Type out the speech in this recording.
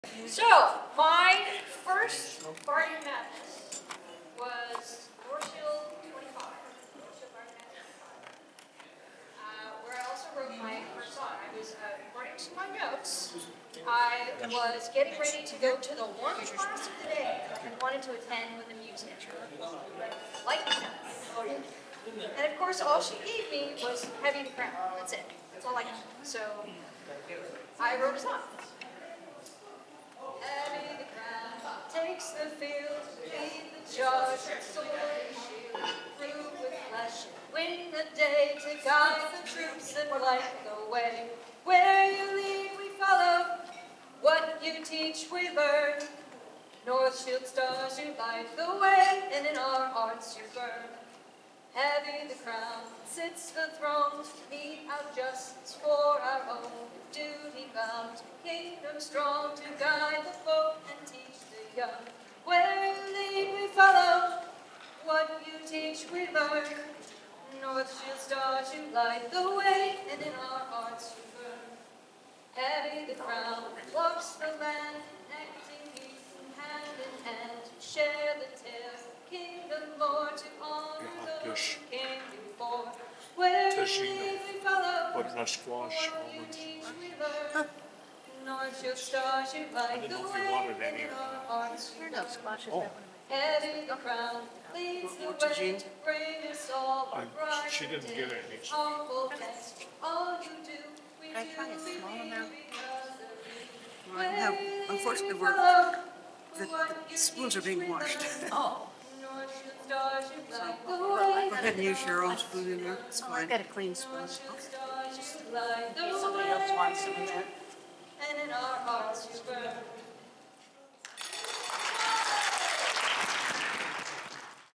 So, my first Bardic Madness was North Shield 25. North Shield Bardic Madness 25. Where I also wrote my first song. I was, according to my notes, I was getting ready to go to the one class of the day that I wanted to attend with a music teacher. Like that. And of course, all she gave me was Heavy the Crown. That's it. That's all I got. So, I wrote a song. Heavy the crown takes the field, lead the charge, sword and shield, prove with flesh, win the day to guide the troops and light the way. Where you lead, we follow. What you teach, we learn. North Shield stars, you light the way, and in our hearts you burn. Heavy the crown sits the throne to mete out justice for our own. Duty bound, kingdom strong to guide the folk and teach the young. Where you lead, we follow. What you teach, we learn. North Shield stars, you light the way, and in our hearts you burn. Heavy the crown walks the land, connecting youth hand in hand to share the tale. Kingdom more to honor those who came before. Where you lead, we follow. What you teach, we learn. North Shield stars, you light the way, and in our hearts you burn. Heavy the crown leads the way to bring us all a brighter She didn't day. get any. Humble test, all you do, we do, we do because of you. I don't have, unfortunately, the spoons are being washed. Oh. Go ahead and use your own spoon in there. It's fine. I've got a clean spoon. Somebody Else wants some of that. And in our hearts you burn.